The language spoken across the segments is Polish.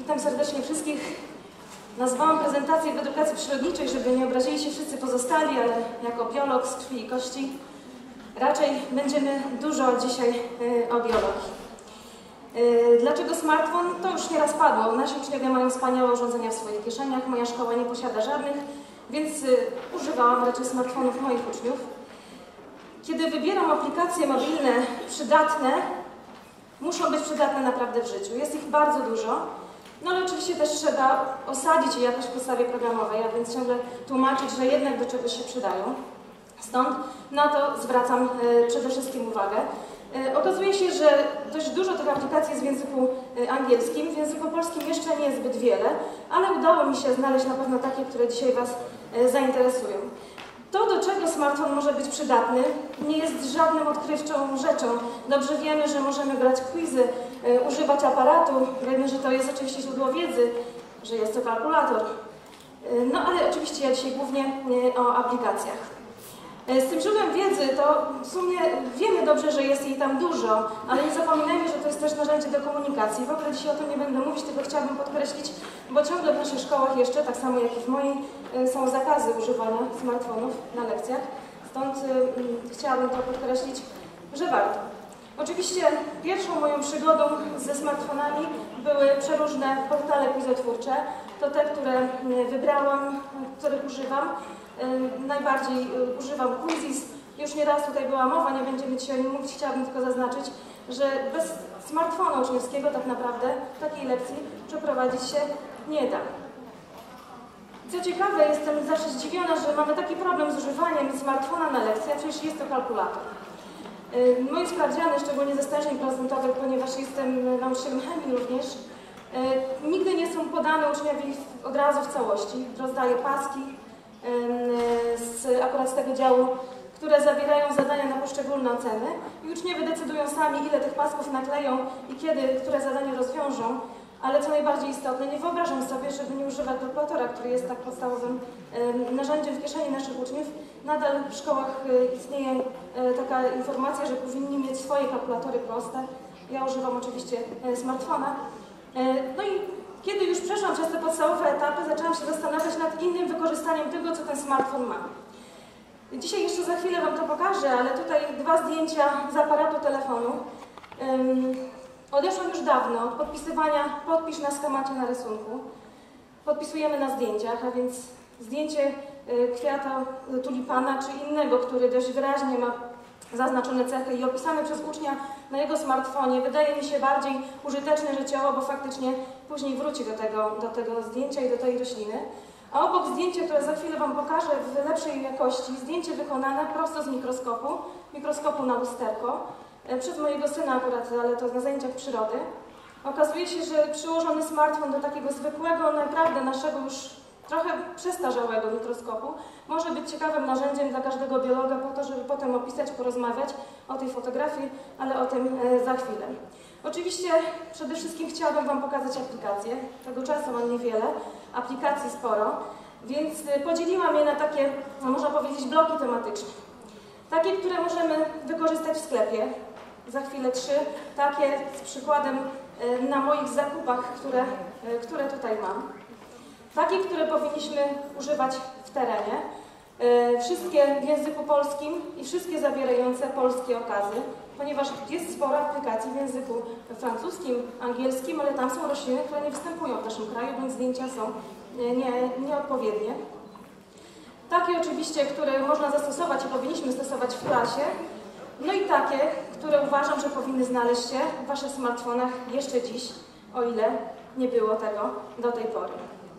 Witam serdecznie wszystkich. Nazwałam prezentację w edukacji przyrodniczej, żeby nie obrazili się wszyscy pozostali, ale jako biolog z krwi i kości raczej będziemy dużo dzisiaj o biologii. Dlaczego smartfon? To już nieraz padło. Nasi uczniowie mają wspaniałe urządzenia w swoich kieszeniach, moja szkoła nie posiada żadnych, więc używałam raczej smartfonów moich uczniów. Kiedy wybieram aplikacje mobilne przydatne, muszą być przydatne naprawdę w życiu. Jest ich bardzo dużo, no ale oczywiście też trzeba osadzić je jakoś w podstawie programowej, a więc ciągle tłumaczyć, że jednak do czegoś się przydają. Stąd na to zwracam przede wszystkim uwagę. Okazuje się, że dość dużo tych aplikacji jest w języku angielskim, w języku polskim jeszcze nie zbyt wiele, ale udało mi się znaleźć na pewno takie, które dzisiaj Was zainteresują. To, do czego smartfon może być przydatny, nie jest żadną odkrywczą rzeczą. Dobrze wiemy, że możemy grać quizy, używać aparatu, wiemy, że to jest oczywiście źródło wiedzy, że jest to kalkulator. No ale oczywiście ja dzisiaj głównie o aplikacjach. Z tym źródłem wiedzy to w sumie wiemy dobrze, że jest jej tam dużo, ale nie zapominajmy, że to jest też narzędzie do komunikacji. W ogóle dzisiaj o tym nie będę mówić, tylko chciałabym podkreślić, bo ciągle w naszych szkołach jeszcze, tak samo jak i w mojej, są zakazy używania smartfonów na lekcjach. Stąd chciałabym to podkreślić, że warto. Oczywiście pierwszą moją przygodą ze smartfonami były przeróżne portale quizotwórcze. To te, które wybrałam, których używam. Najbardziej używam Quizizz. Już nieraz tutaj była mowa, nie będziemy dzisiaj o nim mówić, chciałabym tylko zaznaczyć, że bez smartfona uczniowskiego tak naprawdę takiej lekcji przeprowadzić się nie da. Co ciekawe, jestem zawsze zdziwiona, że mamy taki problem z używaniem smartfona na lekcji, a przecież jest to kalkulator. Moje sprawdziany, szczególnie ze stężeń procentowych, ponieważ jestem nauczycielem chemii również, nigdy nie są podane uczniowi od razu w całości. Rozdaję paski akurat z tego działu, które zawierają zadania na poszczególne oceny i uczniowie decydują sami, ile tych pasków nakleją i kiedy które zadanie rozwiążą, ale co najbardziej istotne, nie wyobrażam sobie, żeby nie używać kalkulatora, który jest tak podstawowym narzędziem w kieszeni naszych uczniów. Nadal w szkołach istnieje taka informacja, że powinni mieć swoje kalkulatory proste. Ja używam oczywiście smartfona. No i kiedy już przeszłam przez te podstawowe etapy, zaczęłam się zastanawiać nad innym wykorzystaniem tego, co ten smartfon ma. Dzisiaj jeszcze za chwilę Wam to pokażę, ale tutaj dwa zdjęcia z aparatu telefonu. Odeszłam już dawno od podpisywania podpisz na schemacie na rysunku. Podpisujemy na zdjęciach, a więc zdjęcie kwiata, tulipana czy innego, który dość wyraźnie ma zaznaczone cechy i opisane przez ucznia na jego smartfonie wydaje mi się bardziej użyteczne życiowo, bo faktycznie później wróci do tego zdjęcia i do tej rośliny. A obok zdjęcie, które za chwilę Wam pokażę w lepszej jakości, zdjęcie wykonane prosto z mikroskopu na lusterko, przez mojego syna akurat, ale to na zajęciach przyrody. Okazuje się, że przyłożony smartfon do takiego zwykłego, naprawdę naszego już trochę przestarzałego mikroskopu może być ciekawym narzędziem dla każdego biologa po to, żeby potem opisać, porozmawiać o tej fotografii, ale o tym za chwilę. Oczywiście przede wszystkim chciałabym Wam pokazać aplikacje. Tego czasu mam niewiele, aplikacji sporo, więc podzieliłam je na takie, można powiedzieć, bloki tematyczne. Takie, które możemy wykorzystać w sklepie. Za chwilę 3. Takie z przykładem na moich zakupach, które tutaj mam. Takie, które powinniśmy używać w terenie. Wszystkie w języku polskim i wszystkie zawierające polskie okazy, ponieważ jest sporo aplikacji w języku francuskim, angielskim, ale tam są rośliny, które nie występują w naszym kraju, bądź zdjęcia są nieodpowiednie. Takie oczywiście, które można zastosować i powinniśmy stosować w klasie. No i takie, które uważam, że powinny znaleźć się w Waszych smartfonach jeszcze dziś, o ile nie było tego do tej pory.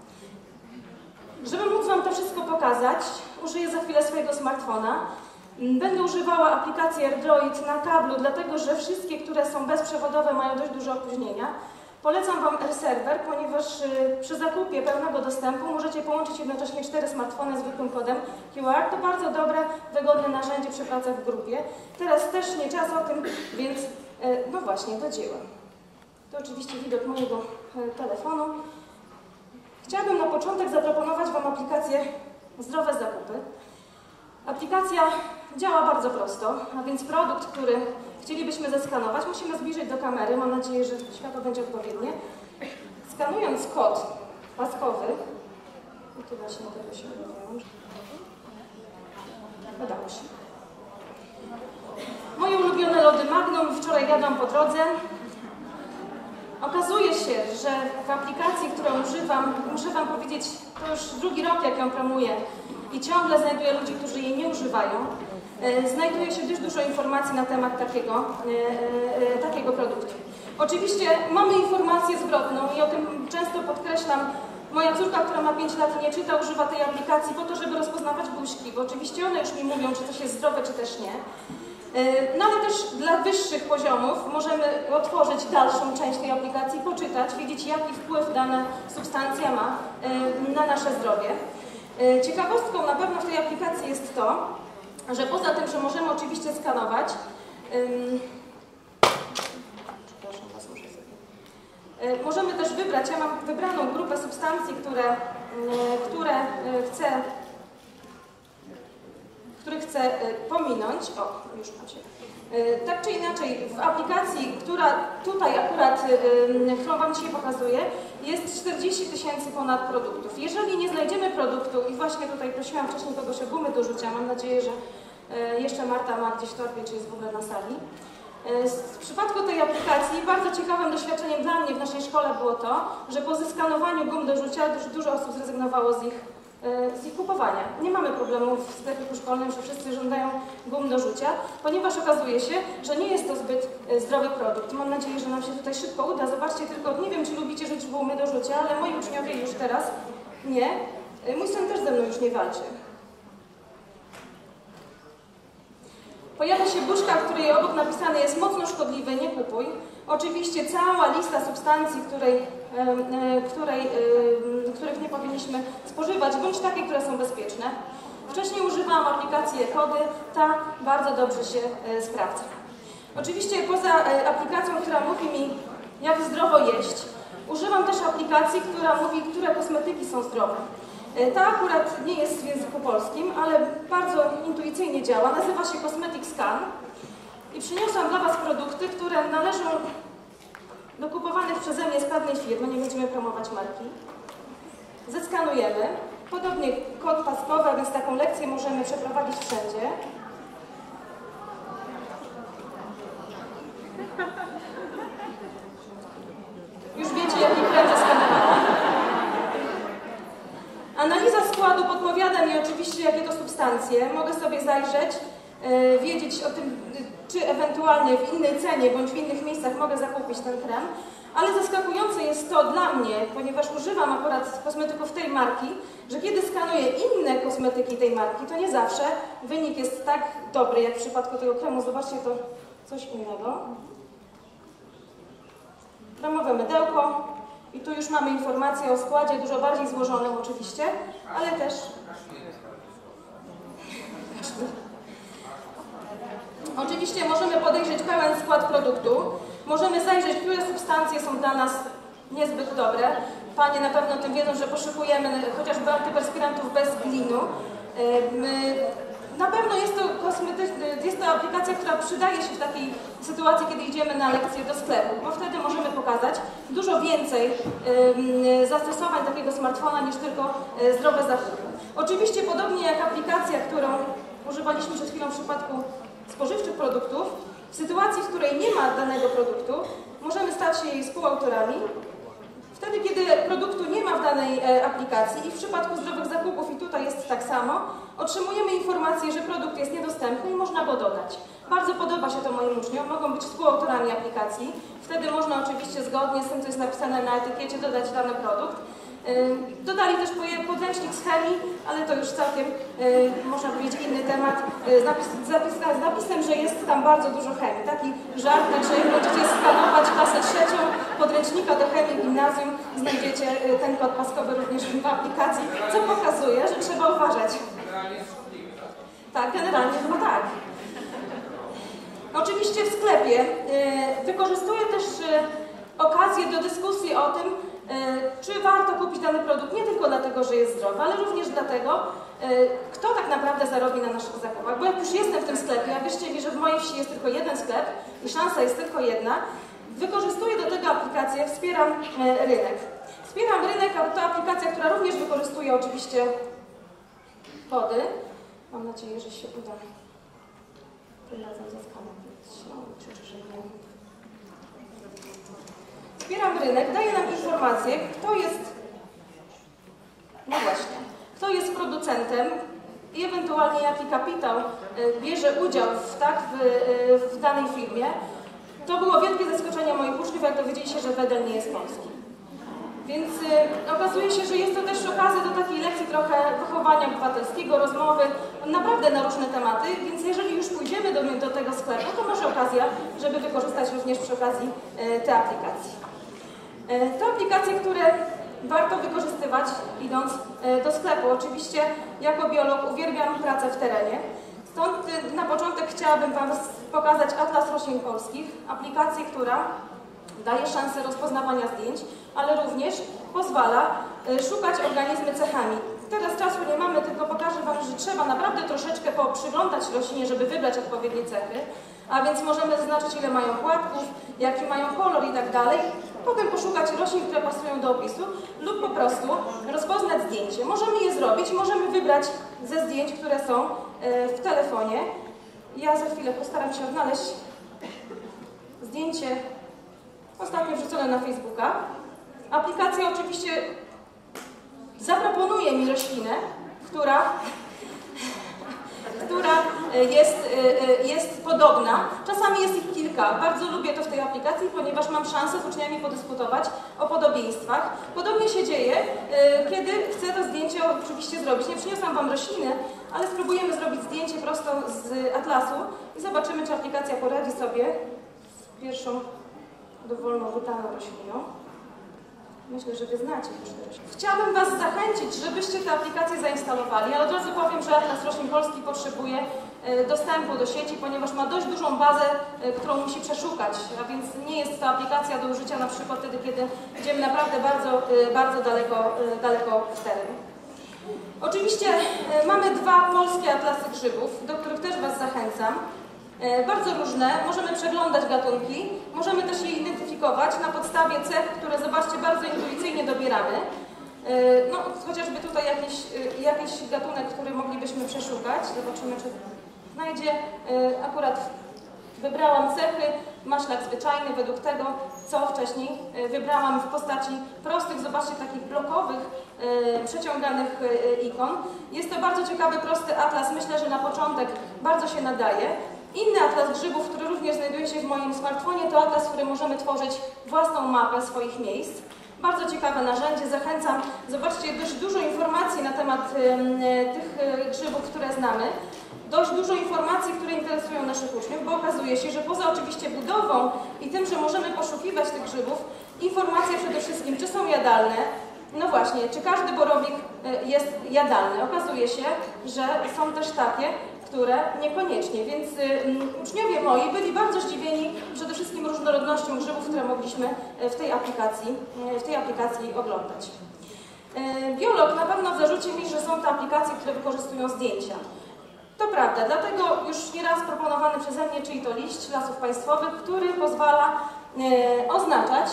Żeby móc Wam to wszystko pokazać, użyję za chwilę swojego smartfona. Będę używała aplikacji AirDroid na kablu, dlatego że wszystkie, które są bezprzewodowe, mają dość duże opóźnienia. Polecam Wam AirServer, ponieważ przy zakupie pełnego dostępu możecie połączyć jednocześnie 4 smartfony zwykłym kodem QR. To bardzo dobre, wygodne narzędzie przy pracach w grupie. Teraz też nie czas o tym, więc no właśnie, do dzieła. To oczywiście widok mojego telefonu. Chciałabym na początek zaproponować Wam aplikację Zdrowe Zakupy. Aplikacja działa bardzo prosto, a więc produkt, który chcielibyśmy zeskanować, musimy zbliżyć do kamery. Mam nadzieję, że światło będzie odpowiednie. Skanując kod paskowy, i tu właśnie tego się udało. Udało się. Moje ulubione lody Magnum, wczoraj jadłam po drodze. Okazuje się, że w aplikacji, którą używam, muszę Wam powiedzieć, to już drugi rok, jak ją promuję i ciągle znajduję ludzi, którzy jej nie używają. Znajduje się dość dużo informacji na temat takiego produktu. Oczywiście mamy informację zwrotną i o tym często podkreślam. Moja córka, która ma 5 lat i nie czyta, używa tej aplikacji po to, żeby rozpoznawać buźki, bo oczywiście one już mi mówią, czy coś jest zdrowe, czy też nie. No ale też dla wyższych poziomów możemy otworzyć dalszą część tej aplikacji, poczytać, wiedzieć, jaki wpływ dana substancja ma na nasze zdrowie. Ciekawostką na pewno w tej aplikacji jest to, że poza tym, że możemy oczywiście skanować, możemy też wybrać, ja mam wybraną grupę substancji, które chcę pominąć. O, już macie. Tak czy inaczej, w aplikacji, która tutaj akurat, którą Wam dzisiaj pokazuję, jest 40 000 ponad produktów. Jeżeli nie znajdziemy produktu, i właśnie tutaj prosiłam wcześniej kogoś o gumy do rzucia, mam nadzieję, że jeszcze Marta ma gdzieś w torbie, czy jest w ogóle na sali. W przypadku tej aplikacji bardzo ciekawym doświadczeniem dla mnie w naszej szkole było to, że po zeskanowaniu gum do rzucia dużo osób zrezygnowało z ich kupowania. Nie mamy problemu w sklepiku szkolnym, że wszyscy żądają gum do rzucia, ponieważ okazuje się, że nie jest to zbyt zdrowy produkt. Mam nadzieję, że nam się tutaj szybko uda. Zobaczcie tylko, nie wiem, czy lubicie rzucić gumy do rzucia, ale moi uczniowie już teraz nie. Mój syn też ze mną już nie walczy. Pojawia się buźka, w której obok napisane jest mocno szkodliwy, nie kupuj. Oczywiście cała lista substancji, których nie powinniśmy spożywać, bądź takie, które są bezpieczne. Wcześniej używałam aplikacji e-kody, ta bardzo dobrze się sprawdza. Oczywiście poza aplikacją, która mówi mi, jak zdrowo jeść, używam też aplikacji, która mówi, które kosmetyki są zdrowe. Ta akurat nie jest w języku polskim, ale bardzo intuicyjnie działa. Nazywa się Cosmetic Scan i przyniosłam dla Was produkty, które należą do kupowanych przeze mnie z pewnej firmy, nie będziemy promować marki. Zeskanujemy. Podobnie kod paskowy, więc taką lekcję możemy przeprowadzić wszędzie. Już wiecie, jaki krem zeskanowałam. Analiza składu podpowiada mi oczywiście, jakie to substancje. Mogę sobie zajrzeć, wiedzieć o tym, czy ewentualnie w innej cenie bądź w innych miejscach mogę zakupić ten krem. Ale zaskakujące jest to dla mnie, ponieważ używam akurat kosmetyków tej marki, że kiedy skanuję inne kosmetyki tej marki, to nie zawsze wynik jest tak dobry, jak w przypadku tego kremu. Zobaczcie, to coś innego. Kremowe mydełko. I tu już mamy informację o składzie, dużo bardziej złożonym oczywiście, ale też... Oczywiście możemy podejrzeć pełen skład produktu, możemy zajrzeć, które substancje są dla nas niezbyt dobre. Panie na pewno o tym wiedzą, że poszukujemy chociażby antyperspirantów bez glinu. Na pewno jest to aplikacja, która przydaje się w takiej sytuacji, kiedy idziemy na lekcję do sklepu, bo wtedy możemy pokazać dużo więcej zastosowań takiego smartfona niż tylko zdrowe zakupy. Oczywiście podobnie jak aplikacja, którą używaliśmy przed chwilą w przypadku spożywczych produktów, w sytuacji, w której nie ma danego produktu, możemy stać się jej współautorami. Wtedy, kiedy produktu nie ma w danej aplikacji i w przypadku zdrowych zakupów, i tutaj jest tak samo, otrzymujemy informację, że produkt jest niedostępny i można go dodać. Bardzo podoba się to moim uczniom, mogą być współautorami aplikacji. Wtedy można oczywiście zgodnie z tym, co jest napisane na etykiecie, dodać dany produkt. Dodali też podręcznik z chemii, ale to już całkiem, można powiedzieć, inny temat, z napisem, że jest tam bardzo dużo chemii. Taki żart, że jak będziecie skanować klasę 3 podręcznika do chemii gimnazjum, znajdziecie ten kod paskowy również w aplikacji, co pokazuje, że trzeba uważać. Tak, generalnie chyba tak. Oczywiście w sklepie wykorzystuję też okazję do dyskusji o tym, czy warto kupić dany produkt nie tylko dlatego, że jest zdrowy, ale również dlatego, kto tak naprawdę zarobi na naszych zakupach. Bo jak już jestem w tym sklepie, a wierzcie mi, że w mojej wsi jest tylko jeden sklep i szansa jest tylko jedna, wykorzystuję do tego aplikację, wspieram rynek. Wspieram rynek, to aplikacja, która również wykorzystuje oczywiście kody. Mam nadzieję, że się uda. Tym razem zaskałam, że nie. Wspieram rynek, daje nam informację, kto jest, no właśnie, kto jest producentem i ewentualnie jaki kapitał bierze udział w danej firmie. To było wielkie zaskoczenie moich uczniów, jak dowiedzieli się, że Wedel nie jest polski. Więc okazuje się, że jest to też okazja do takiej lekcji trochę wychowania obywatelskiego, rozmowy naprawdę na różne tematy, więc jeżeli już pójdziemy do tego sklepu, to może okazja, żeby wykorzystać również przy okazji te aplikacje. To aplikacje, które warto wykorzystywać idąc do sklepu. Oczywiście jako biolog uwielbiam pracę w terenie. Stąd na początek chciałabym Wam pokazać Atlas Roślin Polskich, aplikację, która daje szansę rozpoznawania zdjęć, ale również pozwala szukać organizmy cechami. Teraz czasu nie mamy, tylko pokażę Wam, że trzeba naprawdę troszeczkę poprzyglądać roślinie, żeby wybrać odpowiednie cechy, a więc możemy zaznaczyć, ile mają płatków, jaki mają kolor i tak dalej. Potem poszukać roślin, które pasują do opisu lub po prostu rozpoznać zdjęcie. Możemy je zrobić, możemy wybrać ze zdjęć, które są w telefonie. Ja za chwilę postaram się odnaleźć zdjęcie ostatnio wrzucone na Facebooka. Aplikacja oczywiście zaproponuje mi roślinę, która jest podobna. Czasami jest ich kilka. Bardzo lubię to w tej aplikacji, ponieważ mam szansę z uczniami podyskutować o podobieństwach. Podobnie się dzieje, kiedy chcę to zdjęcie oczywiście zrobić. Nie przyniosłam Wam rośliny, ale spróbujemy zrobić zdjęcie prosto z atlasu i zobaczymy, czy aplikacja poradzi sobie z pierwszą dowolną wybraną rośliną. Myślę, że Wy znacie już te rośliny. Chciałabym Was zachęcić, żebyście tę aplikację zainstalowali, ale od razu powiem, że Atlas Roślin Polskich potrzebuje dostępu do sieci, ponieważ ma dość dużą bazę, którą musi przeszukać, a więc nie jest to aplikacja do użycia na przykład wtedy, kiedy idziemy naprawdę bardzo daleko w teren. Oczywiście mamy dwa polskie atlasy grzybów, do których też Was zachęcam. Bardzo różne, możemy przeglądać gatunki, możemy też je identyfikować na podstawie cech, które, zobaczcie, bardzo intuicyjnie dobieramy. No, chociażby tutaj jakiś gatunek, który moglibyśmy przeszukać. Zobaczymy, czy znajdzie. Akurat wybrałam cechy, maszlak zwyczajny według tego, co wcześniej wybrałam w postaci prostych, zobaczcie, takich blokowych, przeciąganych ikon. Jest to bardzo ciekawy, prosty atlas. Myślę, że na początek bardzo się nadaje. Inny atlas grzybów, który również znajduje się w moim smartfonie, to atlas, w którym możemy tworzyć własną mapę swoich miejsc. Bardzo ciekawe narzędzie, zachęcam. Zobaczcie, dość dużo informacji na temat tych grzybów, które znamy. Dość dużo informacji, które interesują naszych uczniów, bo okazuje się, że poza oczywiście budową i tym, że możemy poszukiwać tych grzybów, informacje przede wszystkim, czy są jadalne. No właśnie, czy każdy borowik jest jadalny? Okazuje się, że są też takie, które niekoniecznie, więc uczniowie moi byli bardzo zdziwieni przede wszystkim różnorodnością grzybów, które mogliśmy w tej aplikacji oglądać. Biolog na pewno zarzuci mi, że są to aplikacje, które wykorzystują zdjęcia. To prawda, dlatego już nieraz proponowany przeze mnie czyj to liść Lasów Państwowych, który pozwala oznaczać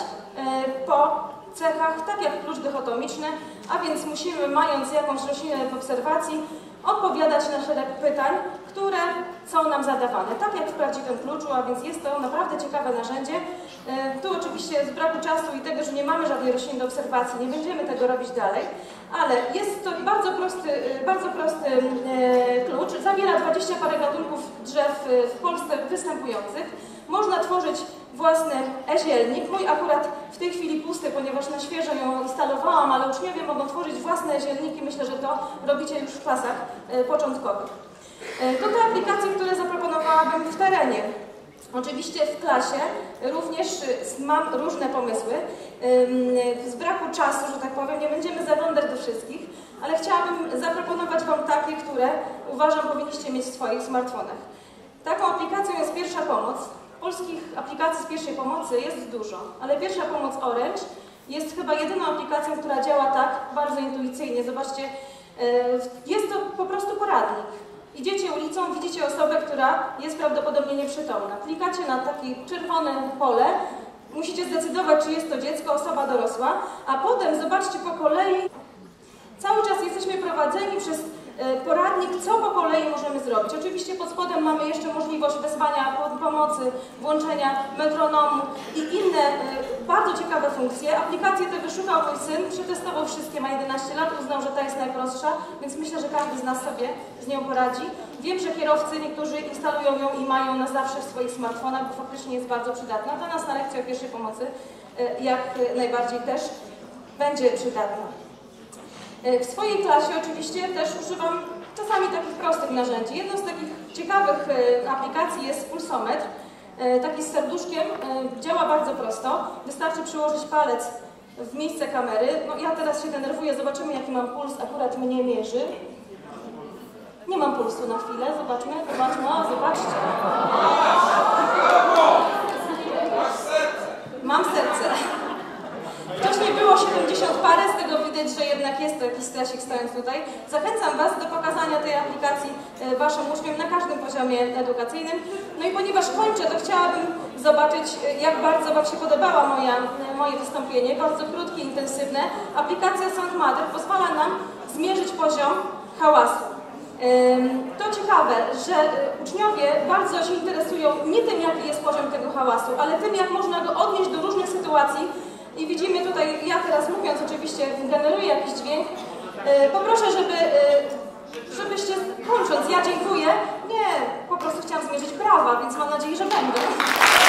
po cechach, tak jak klucz dychotomiczny, a więc musimy, mając jakąś roślinę w obserwacji, odpowiadać na szereg pytań, które są nam zadawane, tak jak w prawdziwym kluczu, a więc jest to naprawdę ciekawe narzędzie. Tu oczywiście z braku czasu i tego, że nie mamy żadnej rośliny do obserwacji, nie będziemy tego robić dalej, ale jest to bardzo prosty klucz. Zawiera 20 parę gatunków drzew w Polsce występujących. Można tworzyć własny zielnik. Mój akurat w tej chwili pusty, ponieważ na świeżo ją instalowałam, ale uczniowie mogą tworzyć własne zielniki. Myślę, że to robicie już w klasach początkowych. To te aplikacje, które zaproponowałabym w terenie. Oczywiście w klasie również mam różne pomysły. Z braku czasu, że tak powiem, nie będziemy zaglądać do wszystkich, ale chciałabym zaproponować Wam takie, które uważam powinniście mieć w swoich smartfonach. Taką aplikacją jest Pierwsza Pomoc. Polskich aplikacji z pierwszej pomocy jest dużo, ale Pierwsza Pomoc Orange jest chyba jedyną aplikacją, która działa tak bardzo intuicyjnie. Zobaczcie, jest to po prostu poradnik. Idziecie ulicą, widzicie osobę, która jest prawdopodobnie nieprzytomna. Klikacie na takie czerwone pole, Musicie zdecydować, czy jest to dziecko, osoba dorosła, a potem zobaczcie po kolei. Cały czas jesteśmy prowadzeni przez poradnik, co po kolei możemy zrobić. Oczywiście pod spodem mamy jeszcze możliwość wezwania pomocy, włączenia metronomu i inne bardzo ciekawe funkcje. Aplikację tę wyszukał mój syn, przetestował wszystkie, ma 11 lat, uznał, że ta jest najprostsza, więc myślę, że każdy z nas sobie z nią poradzi. Wiem, że kierowcy niektórzy instalują ją i mają na zawsze w swoich smartfonach, bo faktycznie jest bardzo przydatna. Dla nas na lekcji o pierwszej pomocy jak najbardziej też będzie przydatna. W swojej klasie oczywiście też używam czasami takich prostych narzędzi. Jedną z takich ciekawych aplikacji jest pulsometr, taki z serduszkiem, działa bardzo prosto. Wystarczy przyłożyć palec w miejsce kamery. No ja teraz się denerwuję, zobaczymy jaki mam puls, akurat mnie mierzy. Nie mam pulsu na chwilę, zobaczmy, o, zobaczcie. Mam serce. Wcześniej było 70 parę, z tego widać, że jednak jest to jakiś stresik stojąc tutaj. Zachęcam Was do pokazania tej aplikacji Waszym uczniom na każdym poziomie edukacyjnym. No i ponieważ kończę, to chciałabym zobaczyć, jak bardzo Wam się podobało moje wystąpienie. Bardzo krótkie, intensywne. Aplikacja Sound Mother pozwala nam zmierzyć poziom hałasu. To ciekawe, że uczniowie bardzo się interesują nie tym, jaki jest poziom tego hałasu, ale tym, jak można go odnieść do różnych sytuacji. I widzimy tutaj, ja teraz mówiąc oczywiście generuję jakiś dźwięk. Poproszę, żebyście kończąc, ja dziękuję. Nie, po prostu chciałam zmierzyć brawa, więc mam nadzieję, że będę.